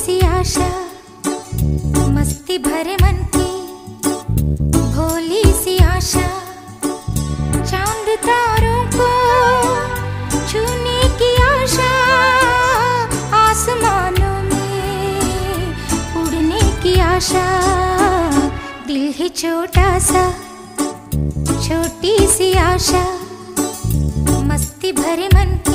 सी आशा, मस्ती भरे मन की भोली सी आशा, चांद तारों को छूने की आशा, आसमानों में उड़ने की आशा। दिल है छोटा सा, छोटी सी आशा, मस्ती भरे मन की